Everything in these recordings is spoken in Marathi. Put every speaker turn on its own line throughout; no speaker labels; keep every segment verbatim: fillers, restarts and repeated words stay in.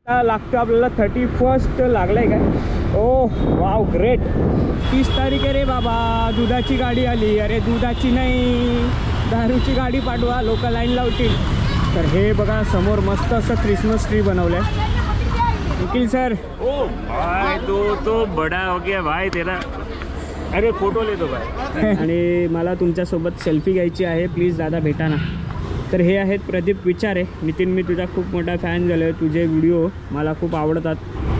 लागतो आपल्याला थर्टी फर्स्ट लागलाय काय? Oh wow great. तीस तारीख आहे रे बाबा. दुधाची गाडी आली. अरे दुधाची नाही, दारूची गाडी पाठवा, लोक लाईन लावतील. तर हे बघा समोर मस्त असं क्रिसमस ट्री बनवलंय. निखिल सर.
ओ भाई तो तो बड़ा हो गया भाई तेरा. अरे फोटो ले दो भाई.
आणि मला तुमच्यासोबत सेल्फी घ्यायची आहे, प्लीज दादा भेटा ना. तर हे आहेत प्रदीप विचारे. नितीन मी तुझा खूप मोठा फॅन झालो आहे, तुझे व्हिडिओ मला खूप आवडतात.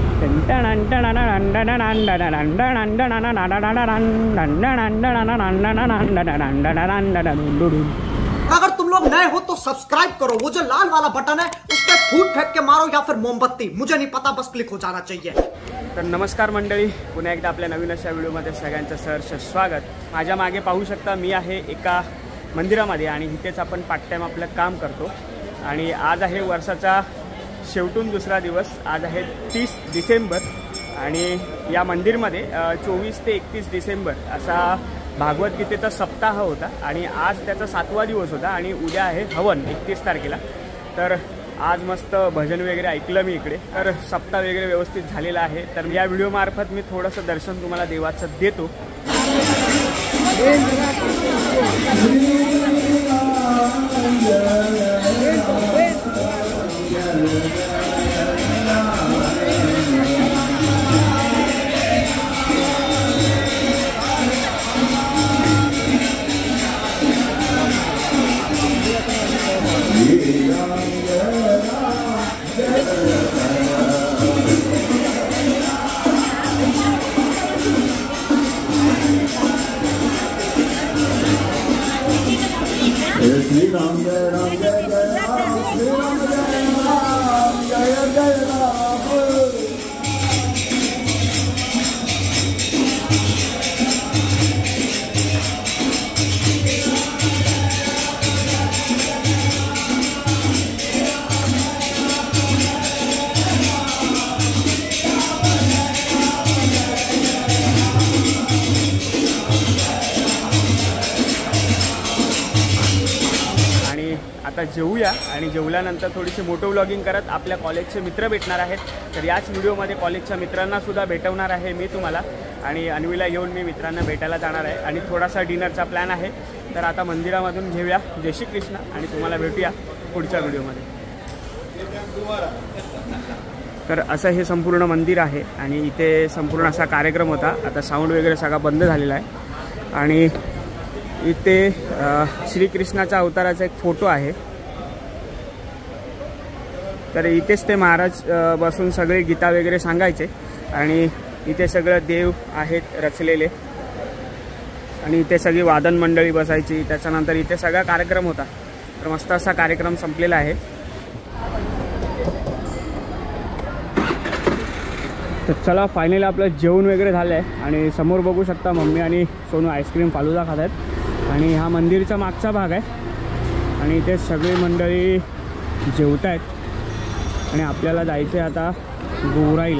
अगर तुम लोग नए हो तो सब्सक्राइब करो, वो जो लाल वाला बटन है उस पर फूट फेंक के मारो या फिर मोमबत्ती, मुझे नहीं पता, बस क्लिक हो जाना चाहिए.
तर नमस्कार मंडळी, पुन्हा एकदा आपल्या नवीन अशा व्हिडिओमध्ये सगळ्यांचं सहर्ष स्वागत. माझ्या मागे पाहू शकता मी आहे एका मंदिरामध्ये आणि इथेच आपण पार्ट टाईम आपलं काम करतो. आणि आज आहे वर्षाचा शेवटून दुसरा दिवस. आज आहे तीस डिसेंबर आणि या मंदिरमध्ये चोवीस ते एकतीस डिसेंबर असा भागवद्गीतेचा सप्ताह होता आणि आज त्याचा सातवा दिवस होता आणि उद्या आहे हवन एकतीस तारखेला. तर आज मस्त भजन वगैरे ऐकलं मी इकडे. तर सप्ताह वगैरे व्यवस्थित झालेला आहे. तर या व्हिडिओमार्फत मी थोडंसं दर्शन तुम्हाला देवाचं देतो.
श्री राम जय राम जय जय राम, श्री राम जय राम जय जय राम.
आता जेवूया आणि जेवल्यानंतर थोडीशी मोटो व्लॉगिंग करत आपल्या कॉलेजचे मित्र भेटणार आहेत. तर याच व्हिडिओमध्ये कॉलेजच्या मित्रांनासुद्धा भेटवणार आहे मी तुम्हाला. आणि अन्वीला येऊन मी मित्रांना भेटायला जाणार आहे आणि थोडासा डिनरचा प्लॅन आहे. तर आता मंदिरामधून घेऊया. जय श्री कृष्ण आणि तुम्हाला भेटूया पुढच्या व्हिडिओमध्ये. तर असं हे संपूर्ण मंदिर आहे आणि इथे संपूर्ण असा कार्यक्रम होता. आता साऊंड वगैरे सगळा बंद झालेला आहे आणि इथे श्रीकृष्णाच्या अवताराचा एक फोटो आहे. तर इथेच ते महाराज बसून सगळे गीता वगैरे सांगायचे आणि इथे सगळं देव आहेत रचलेले आणि इथे सगळी वादन मंडळी बसायची. त्याच्यानंतर इथे सगळा कार्यक्रम होता. तर मस्त असा कार्यक्रम संपलेला आहे. तर चला फायनली आपलं जेवण वगैरे झालं आहे आणि समोर बघू शकता मम्मी आणि सोनू आईस्क्रीम फालुदा खात आहेत आणि हा मंदिरचा मागचा भाग आहे आणि इथे सगळी मंडळी जेवत आहेत आणि आपल्याला जायचं आहे आता गोराईला.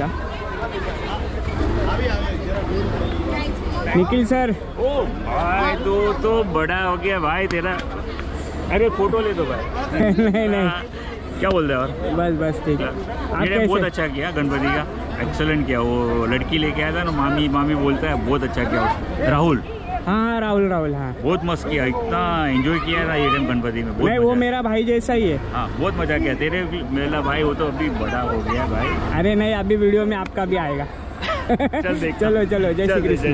निखिल सर.
ओ भाई तो तो बड़ा हो गया भाई तेरा. अरे फोटो ले दो भाई.
नहीं नहीं
क्या बोल रहे हो?
बस बस ठीक है.
मैंने बहुत अच्छा किया गणपति का, एक्सेलेंट किया. वो लड़की लेके आया था ना, मामी मामी बोलता है, बहुत अच्छा किया उसने. राहुल.
हाँ राहुल राहुल हाँ
बहुत मस्त किया. इतना एंजॉय किया था ये टाइम गणपति में.
नहीं वो मेरा भाई जैसा ही है.
हाँ बहुत मजा किया. तेरे मेरा भाई हो तो अभी बड़ा हो गया भाई.
अरे नहीं अभी वीडियो में आपका भी आएगा.
चल देख.
चलो चलो जय श्री कृष्ण.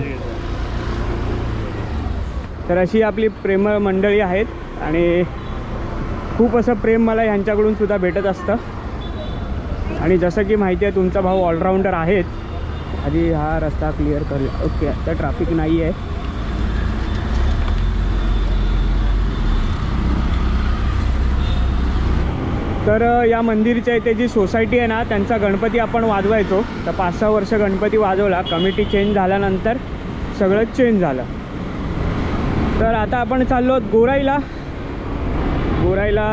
तर अशी आपली प्रेम मंडळी आहेत आणि खूप असं प्रेम मला ह्यांच्याकडून सुद्धा भेटत असतं. आणि जसं की माहिती आहे तुमचा भाऊ ऑलराऊंडर आहेत. आधी हा रस्ता क्लिअर करूया. ओके आता ट्रॅफिक नाही आहे. तर या मंदिरच्या इथे जी सोसायटी आहे ना त्यांचा गणपती आपण वाजवायचो. तर पाच सहा वर्ष गणपती वाजवला. कमिटी चेंज झाल्यानंतर सगळं चेंज झालं. तर आता आपण चाललो गोराईला. गोराईला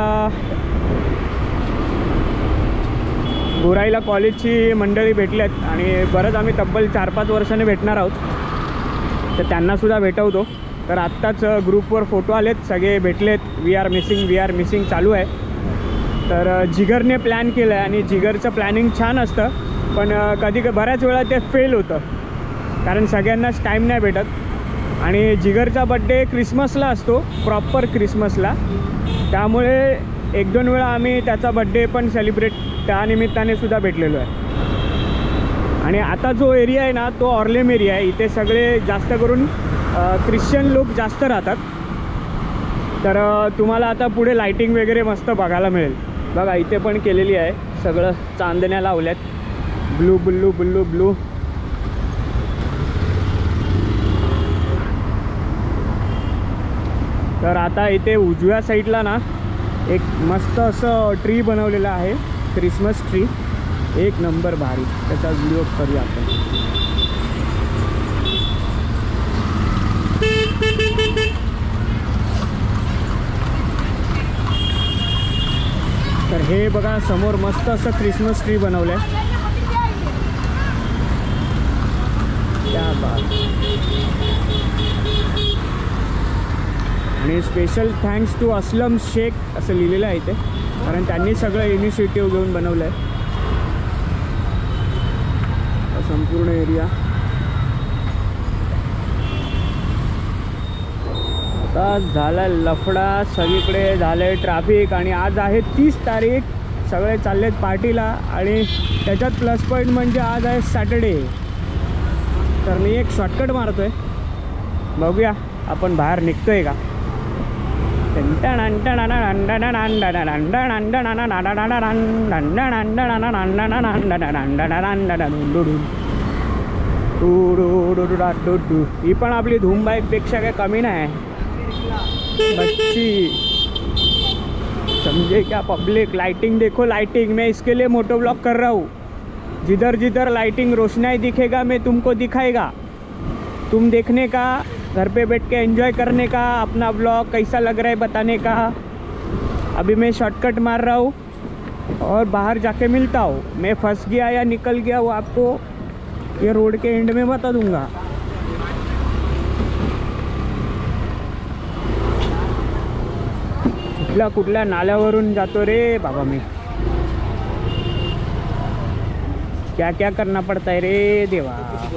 गोराईला कॉलेजची मंडळी भेटली आहेत आणि बरंच आम्ही तब्बल चार पाच वर्षांनी भेटणार आहोत. तर त्यांनासुद्धा भेटवतो. तर आत्ताच ग्रुपवर फोटो आलेत, सगळे भेटलेत. We are missing we are missing चालू आहे. तर जिगरने प्लॅन केलं आहे आणि जिगरचं प्लॅनिंग छान असतं, पण कधी बऱ्याच वेळा ते फेल होतं कारण सगळ्यांनाच टाईम नाही भेटत आणि जिगरचा बड्डे क्रिसमसला असतो, प्रॉपर क्रिसमसला, त्यामुळे एक दोन वेळा आम्ही त्याचा बड्डे पण सेलिब्रेट त्यानिमित्ताने सुद्धा भेटलेलो आहे. आणि आता जो एरिया आहे ना तो ऑर्लेम एरिया आहे, इथे सगळे जास्त करून ख्रिश्चन लोक जास्त राहतात. तर तुम्हाला आता पुढे लाईटिंग वगैरे मस्त बघायला मिळेल. बघा इथे पण केलेली आहे, सगळं चांदण्या लावल्यात, ब्लू ब्लू ब्लू ब्लू. तर आता इथे उजव्या साईडला ना एक मस्त असं ट्री बनवलेलं आहे, क्रिसमस ट्री, एक नंबर भारी. त्याचा व्हिडिओ करूया आपण. तर हे बघा समोर मस्त असं क्रिसमस ट्री बनवलं आहे. क्या बात. आणि special thanks to Aslam Shaikh असं लिहिलेलं आहे इथे, कारण त्यांनी सगळं इनिशिएटिव्ह घेऊन बनवलं आहे संपूर्ण एरिया. आता झाला लफडा, सगळीकडे झालं ट्रॅफिक आणि आज आहे तीस तारीख, सगळे चाललेत पार्टीला आणि त्याच्यात प्लस पॉईंट म्हणजे आज आहे सॅटर्डे. तर मी एक शॉर्टकट मारतोय, बघूया आपण बाहेर निघतोय का. ही पण आपली धूम बाईकपेक्षा काही कमी नाही. बच्ची समझे क्या पब्लिक. लाइटिंग देखो, लाइटिंग. मैं इसके लिए मोटो ब्लॉग कर रहा हूँ. जिधर जिधर लाइटिंग रोशनाई दिखेगा मैं तुमको दिखाएगा, तुम देखने का, घर पे बैठ के एंजॉय करने का, अपना ब्लॉग कैसा लग रहा है बताने का. अभी मैं शॉर्टकट मार रहा हूँ और बाहर जाके मिलता हूँ. मैं फंस गया या निकल गया वो आपको ये रोड के एंड में बता दूंगा. कुठल्या कुठल्या नाल्यावरून जातो रे बाबा मी. क्या क्या करना पड़ता है रे देवा.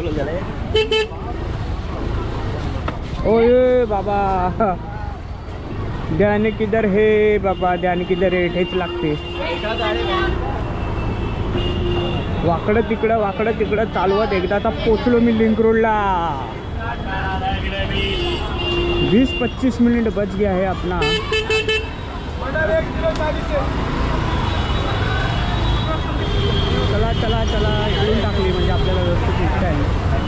ओए बाबा, ध्यान किधर है बाबा, ध्यान किधर है. ठेच लागते. वाकडं तिकडं वाकडं तिकडं चालवत एकदा आता पोचलो मी लिंक रोडला. बीस पच्चीस मिनट बच गया है अपना. चला चला चला इकडून टाकली म्हणजे आपल्याला व्यवस्थित निघता येईल.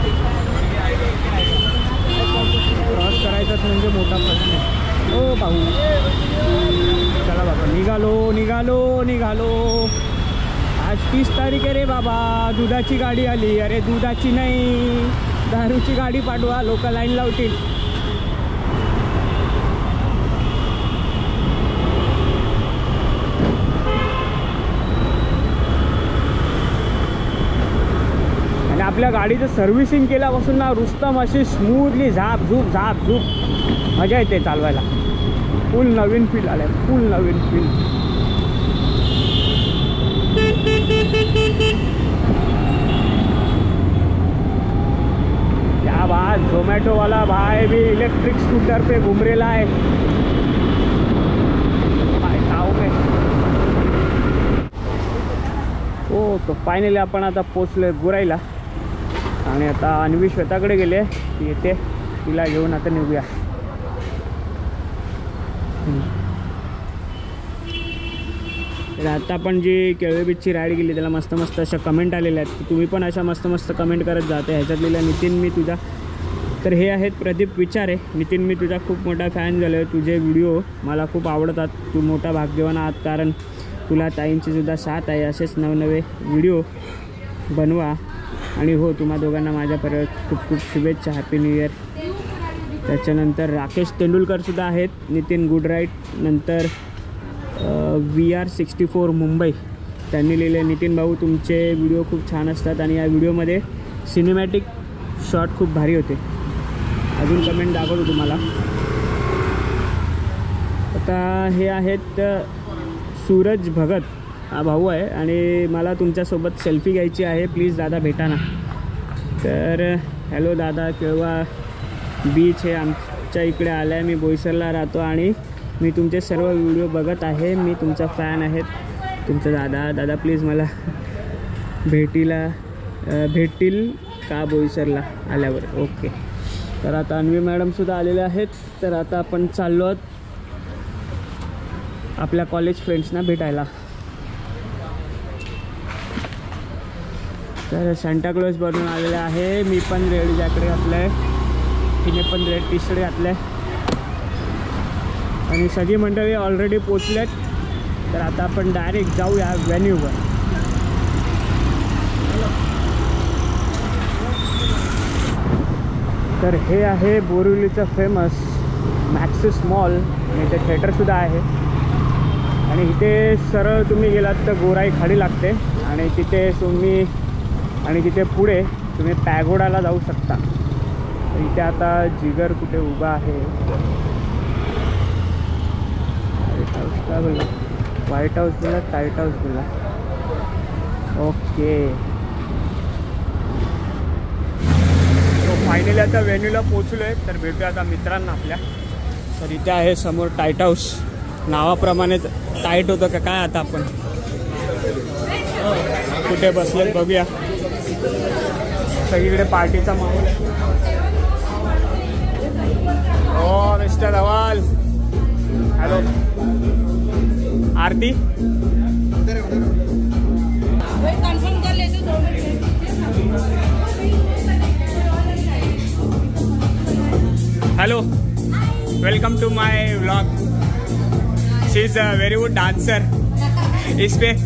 क्रॉस करायचाच म्हणजे मोठा प्रश्न आहे. ओ भाऊ चला बाबा, निघालो निघालो निघालो. आज तीस तारीख आहे रे बाबा. दुधाची गाडी आली. अरे दुधाची नाही, दारूची गाडी पाठवा, लोक लाईन लावतील. आणि आपल्या गाडीचं सर्व्हिसिंग केल्यापासून ना रुस्तम अशी स्मूथली झाप झूप झाप झूप मजा येते चालवायला. फुल नवीन फील आलाय, फुल नवीन फील. क्या बात. झोमॅटो वाला भाई भी इलेक्ट्रिक स्कूटर पे घूम रेला है. हो तो फायनली आपण आता पोचलोय गुराईला आणि आता अन्वी श्वेताकडे गेले, ती येते, तिला घेऊन आता निघूया. तर आता आपण जी केळवे बीचची राईड गेली त्याला मस्त मस्त अशा कमेंट आलेल्या आहेत. तुम्ही पण अशा मस्त मस्त कमेंट करत जाते. ह्याच्यात लिहिलं नितीन मी तुझा. तर हे आहेत प्रदीप विचारे. नितीन मी तुझा खूप मोठा फॅन झालो आहे. तुझे व्हिडिओ मला खूप आवडतात. तू मोठा भाग्यवान आहात कारण तुला ताईंची सुद्धा साथ आहे. असेच नवनवे व्हिडिओ बनवा. आणि हो तुम्हा दोघांना माझ्या परत खूप खूप शुभेच्छा. Happy new year. त्याच्यानंतर राकेश तेंडुलकरसुद्धा आहेत. Nitin good right. नंतर V R sixty four Mumbai त्यांनी लिहिले, नितीन भाऊ तुमचे व्हिडिओ खूप छान असतात आणि या व्हिडिओमध्ये सिनेमॅटिक शॉट खूप भारी होते. अजून कमेंट दाखवतो तुम्हाला. आता हे आहेत सूरज भगत हा भाऊ आहे आणि मला तुमच्यासोबत सेल्फी घ्यायची आहे, प्लीज दादा भेटा ना. तर हॅलो दादा, केव्हा बीच हे आमच्या इकडे आलं आहे. मी बोईसरला राहतो आणि मी तुमचे सर्व व्हिडिओ बघत आहे. मी तुमचा फॅन आहे. तुमचं दादा दादा प्लीज मला भेटीला भेटतील का बोईसरला आल्यावर. ओके. तर आता अन्वी मॅडमसुद्धा आलेले आहेत. तर आता आपण चाललो आहोत आपल्या कॉलेज फ्रेंड्सना भेटायला. तर सांताक्लॉज बनून आलेला आहे. मी पण रेड जॅकेट घातलं आहे, तिने पण रेड टी शर्ट घातलं आहे आणि सगळी मंडळी ऑलरेडी पोचलेत. तर आता आपण डायरेक्ट जाऊया व्हेन्यूवर. तर हे आहे बोरिवलीचं फेमस मॅक्सिस मॉल आणि इथे थिएटरसुद्धा आहे. आणि इथे सरळ तुम्ही गेलात तर गोराई खाडी लागते आणि तिथे तुम्ही आणि तिथे पुढे तुम्ही पॅगोडाला जाऊ शकता. तर इथे आता जिगर कुठे उभा आहे. व्हाईट हाऊस काय बोलला, व्हाईट हाऊस बोला टाईट हाऊस बोला. ओके. सो फायनली आता व्हेन्यूला पोचलो आहे. तर भेटूया आता मित्रांना आपल्या. तर इथे आहे समोर टाईट हाऊस. नावाप्रमाणे टाईट होतं का काय. आता आपण कुठे बसलेत बघूया. सगळीकडे पार्टीचा माहोल आहे. हो mister Dhawal, hello. Aarti hello, welcome to my vlog. She is a very good dancer इस पे.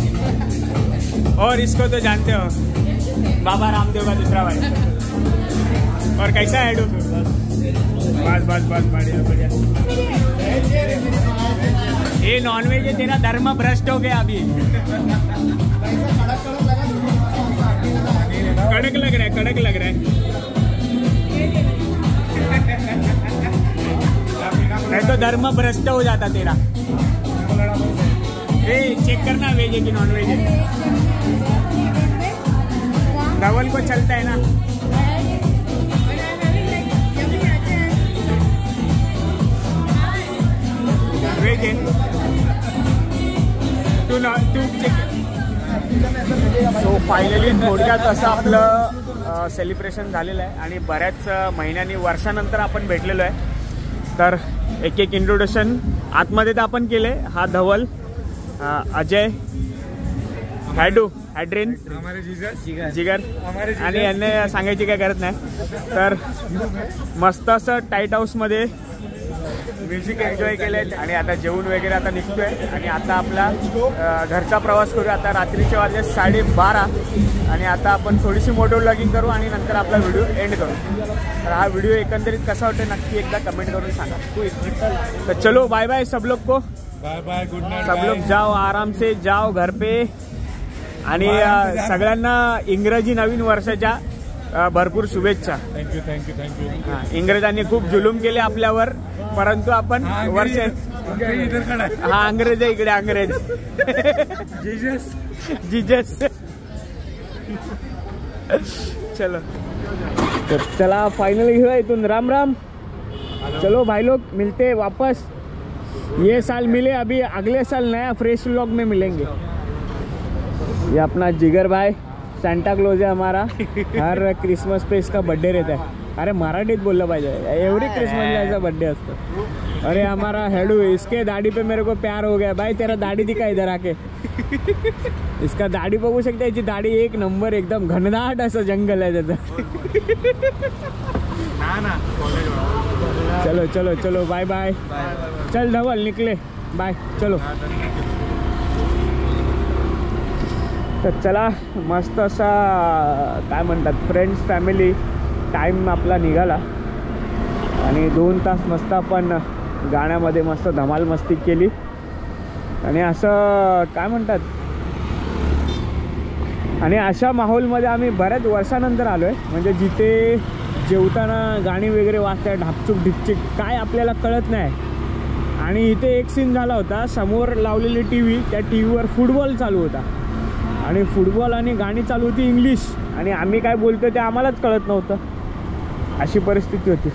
और इसको तो जानते हो, बाबा रामदेव का दूसरा भाई. और कैसा है? बस बस बस बढ़िया बढ़िया. ये नॉनवेज है, तेरा धर्म भ्रष्ट हो गया अभी. कड़क लग रहा है, कड़क लग रहा है. नहीं तो धर्म भ्रष्ट हो जाता तेरा. ए चेक करना वेज है कि नॉन वेज है. धवल को चलता है ना. वेज है तू ना तू चेक. सो फायनली थोडक्यात असं आपलं सेलिब्रेशन झालेलं आहे आणि बऱ्याच महिन्यांनी वर्षानंतर आपण भेटलेलो आहे. तर एक एक इंट्रोडक्शन आतमध्ये तर आपण केले. हा धवल, अजय, हॅडू, हॅड्रिन, जिगर आणि यांना सांगायची काय गरज नाही. तर मस्त असं टाईट हाऊसमध्ये म्युझिक एन्जॉय केले आणि आता जेवण वगैरे आता निघतोय आणि आता आपला घरचा प्रवास करू. आता रात्रीचे वाजले साडेबारा आणि आता आपण थोडीशी मोटो व्लॉगिंग करू आणि नंतर आपला व्हिडिओ एंड करू. तर हा व्हिडिओ एकंदरीत कसा वाटतो नक्की एकदा कमेंट करून सांगा. तर चलो बाय बाय सब लोग को.
Bye bye, good night.
सब लोग जाओ, आराम से जाओ घर पे. आणि सगळ्यांना इंग्रजी नवीन वर्षाच्या भरपूर शुभेच्छा.
Thank you thank you thank you.
इंग्रजांनी खूप जुलूम केले आपल्यावर, परंतु आपण वर्ष. हा अंग्रेज आहे इकडे, अंग्रेज. Jesus Jesus. चलो तो चला फाइनली हुआ इतुन राम राम. चलो भाई लोग मिलते वापस. ये साल मिले, अभी अगले साल नया फ्रेश व्लॉग में मिलेंगे. ये अपना जिगर भाई सांता क्लॉज है हमारा. हर क्रिसमस पे इसका बर्थडे रहता है. अरे मराठीत बोललं पाहिजे. एवढी क्रिसमसला ऐसा बर्थडे असतो. अरे हमारा हेडू, इसके दाढ़ी पे मेरे को प्यार हो गया. भाई तेरा दाढ़ी दिखा इधर आके. इसका दाढ़ी बघू शकता. याची दाढ़ी एक नंबर, एकदम घनदाट असं जंगल आहे त्याचं. चलो चलो चलो बाय बाय. चल धवल निकले, बाय. चलो तर चला मस्त असा काय म्हणतात फ्रेंड्स फॅमिली टाईम आपला निघाला आणि दोन तास मस्त आपण गाण्यामध्ये मस्त धमाल मस्ती केली. आणि असं काय म्हणतात आणि अशा माहोलमध्ये आम्ही बऱ्याच वर्षानंतर आलो आहे. म्हणजे जिथे जेवताना गाणी वगैरे वाजतात ढापचूक ढिपचिक काय आपल्याला कळत नाही आणि इथे एक सीन झाला होता, समोर लावलेली टी व्ही, त्या टी व्हीवर फुटबॉल चालू होता आणि फुटबॉल आणि गाणी चालू होती इंग्लिश, आणि आम्ही काय बोलतो ते आम्हालाच कळत नव्हतं. अशी परिस्थिती होती.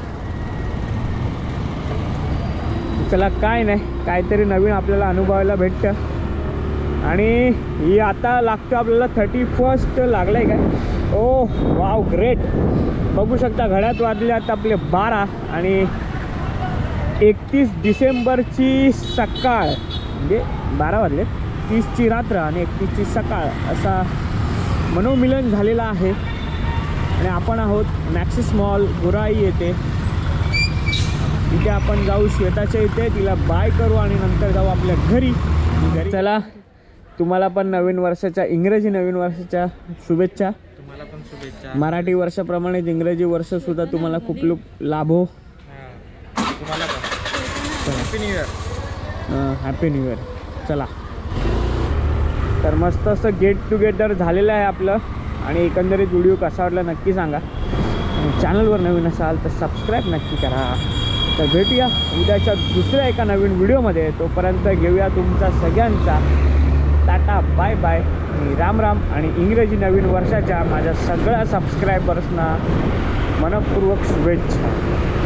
चला काय नाही, काहीतरी नवीन आपल्याला अनुभवायला भेटतं. आणि ही आता लागतो आपल्याला थर्टी फर्स्ट लागलं आहे काय. Oh wow great. बघू शकता घड्यात वाजल्यात आपले बारा आणि एकतीस डिसेंबरची सकाळ, म्हणजे बारा वाजले, तीसची रात्र आणि एकतीसची सकाळ असा मनोमिलन झालेलं आहे. आणि आपण आहोत मॅक्सिस मॉल गुराई येथे. तिथे आपण जाऊ श्वेताच्या इथे, तिला बाय करू आणि नंतर जाऊ आपल्या घरी घरी चला, तुम्हाला पण नवीन वर्षाच्या, इंग्रजी नवीन वर्षाच्या शुभेच्छा.
तुम्हाला पण शुभेच्छा.
मराठी वर्षाप्रमाणेच इंग्रजी वर्षसुद्धा तुम्हाला खूप लूप लाभो.
तुम्हाला पण happy new year.
Happy new year. चला, तर मस्त असं गेट टुगेदर झालेलं आहे आपलं. आणि एकंदरीत व्हिडिओ कसा वाटला नक्की सांगा. आणि चॅनलवर नवीन असाल तर सबस्क्राईब नक्की करा. तर भेटूया उद्याच्या दुसऱ्या एका नवीन व्हिडिओमध्ये. तोपर्यंत घेऊया तुमचा सगळ्यांचा टाटा बाय बाय आणि राम राम. आणि इंग्रजी नवीन वर्षाच्या माझ्या सगळ्या सबस्क्रायबर्सना मनपूर्वक शुभेच्छा.